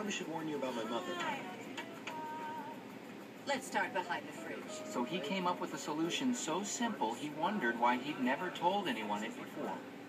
probably should warn you about my mother. Let's start behind the fridge. So he came up with a solution so simple he wondered why he'd never told anyone it before.